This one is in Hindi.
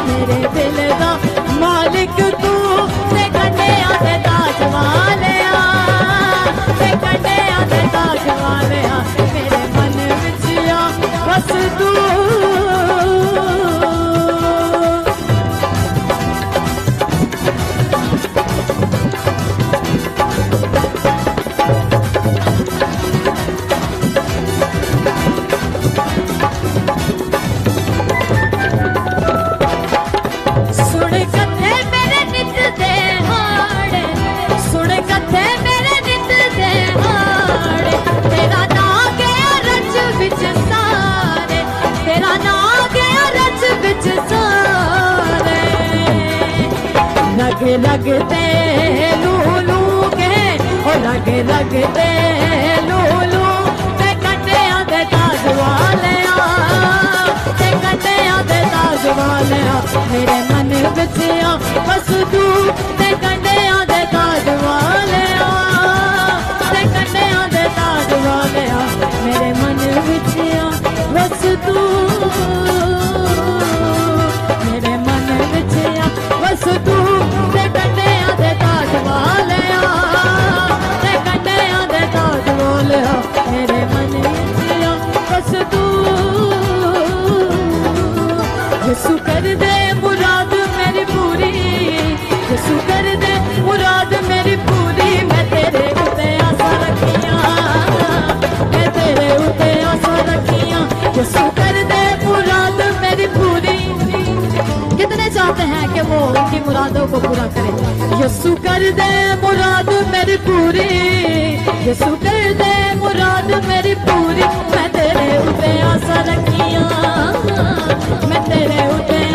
मेरे दिल दा मालिक तू ते कंडिया दे ताज वालिया ते कंडिया दे ताज वालिया मेरे मन विच आ बस तू लगते लूलू के ओ लगते लूलू ते कंडिया दे ताज वालिया ते कंडिया दे ताज वालिया मेरे मन विच आ बस तू ते कंडिया दे ताज वालिया ते कंडिया दे ताज वालिया मेरे मन विच आ बस तू मेरे मन विच आ बस तू ते कंडिया दे ताज वालिया ते कंडिया दे ताज वालिया मेरे मन विच आ बस तू यसु कर दे मुराद मेरी पूरी यसु कर दे मुराद मेरी पूरी मैं तेरे उते आशा रखियां मैं तेरे उते आशा रखियां यसु कर दे मुराद मेरी पूरी। कितने चाहते हैं कि वो उनकी मुरादों को पूरा करे? यसु कर दे मुराद मेरी पूरी यसु कर दे मुराद मेरी पूरी मैं तेरे उते आशा रखियां मैं तेरे उते